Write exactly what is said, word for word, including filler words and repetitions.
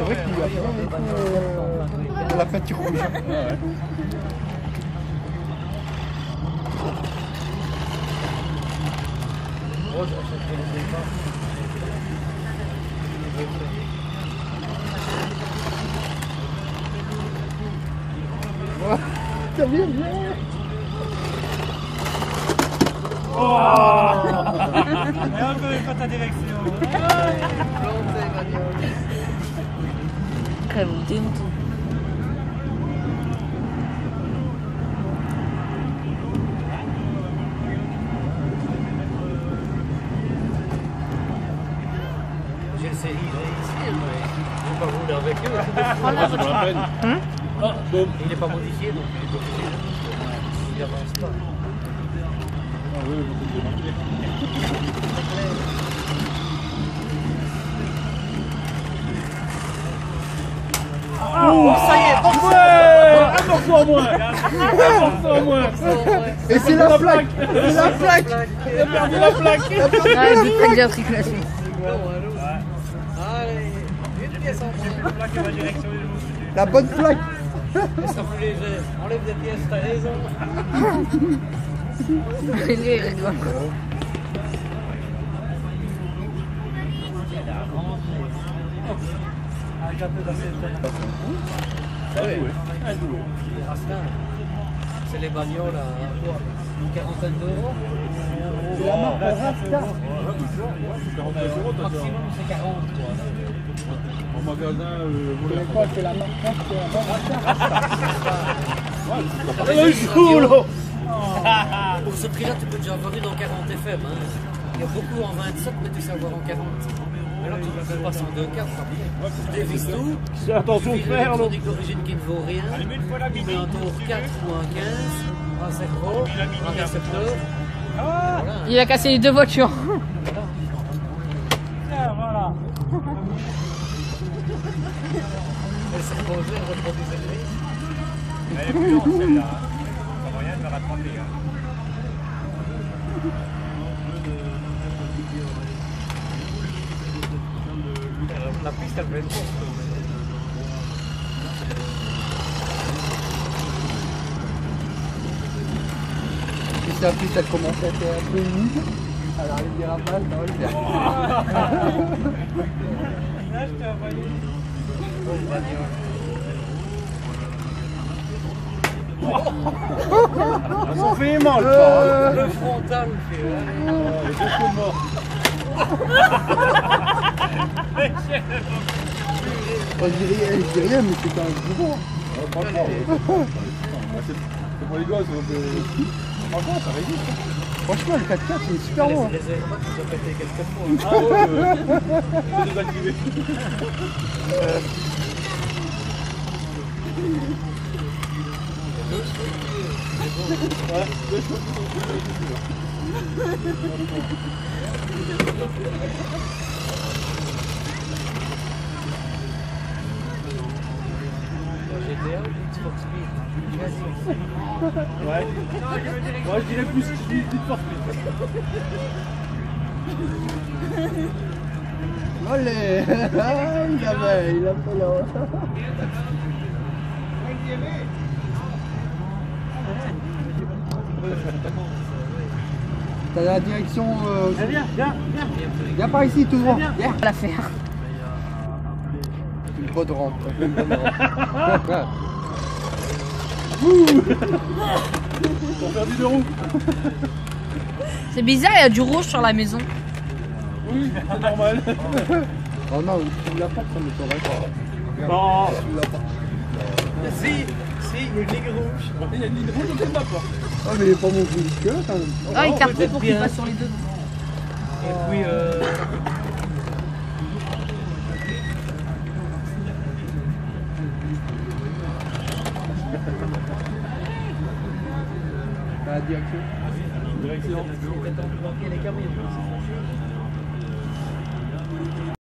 c'est vrai qu'il y a pas beaucoup de la peinture rouge. Ouais. T'as bien bien. Oh. Et encore une fois ta direction. Très bon tempo. J'ai le série ici, mais je ne vais pas rouler avec eux. Prends la voiture. Hum? Ah, bon. Il n'est pas modifié, donc il est obligé. Il n'avance pas. Ah oui, beaucoup de marquer. Oh, ça y est, ouais, un morceau en moins. Un morceau en moins. Et c'est la plaque. C'est la plaque. Il a perdu la plaque. Ah, il plaque d'articulation. Allez, une pièce en moins. La bonne plaque. Ils sont plus légers. Enlève des pièces, t'as raison. Il rigole. C'est les bagnoles à quoi, une quarantaine d'euros. C'est la marque Rasta. Maximum c'est quarante quoi. En magasin, euh, vous C'est quoi? C'est la marque Rasta. Elle a eu chaud là. Pour ce prix là tu peux déjà avoir une en quarante F M. Hein. Il y a beaucoup en vingt-sept mais tu sais avoir en quarante. Mais là tu peux passer en deux quatre après. Tu dévises tout. C'est attention de faire là. L'électronique d'origine qui ne vaut rien. Tu mets un tour quatre ou un quinze, un cerveau, un récepteur. Voilà. Il a cassé les deux voitures. Tiens, voilà. Elle s'est reposée, elle reproduisait le risque. Elle est plus lente celle-là. Pas moyen de la rattraper. Hein. La piste elle peut être courte. Et si la piste elle commence à être un peu humide, alors les dérapages, ça va le faire. Là, je t'ai envoyé. Ça fait mal, Euh... Le frontal fait. Les deux coups de mort. Je dis rien, je dis rien, mais c'est quand même plus bon. Franchement, c'est pour les gosses. Franchement, ça résiste. Franchement, le quatre quatre, c'est super Les, bon. les aérobacs ils ont pété quelques fois. Ah ouais, ouais. C'est désactivé. Ouais, deux choses. G T A ou Xbox Speed? Ouais. Moi je dirais plus Speed for Speed. Allez. Il avait, il a fait là. T'as la direction. Euh, Viens, viens, viens. Viens par ici, tout droit. On va la faire. Une bonne rampe. Une bonne rampe. Pour faire du deux roues. C'est bizarre, il y a du rouge sur la maison. Oui, c'est normal. Oh non, tu la porte, ça me m'étonnerait pas. Non. Tu la porte. Si, si, il y a une ligne rouge. Il y a une ligne rouge au de ma porte. Ah, mais il est pas mon plus que là quand même. Ah, il Oh, carte peut-être pour qu'il bien. passe sur les deux. Et puis, euh... La direction. Direction. les camions.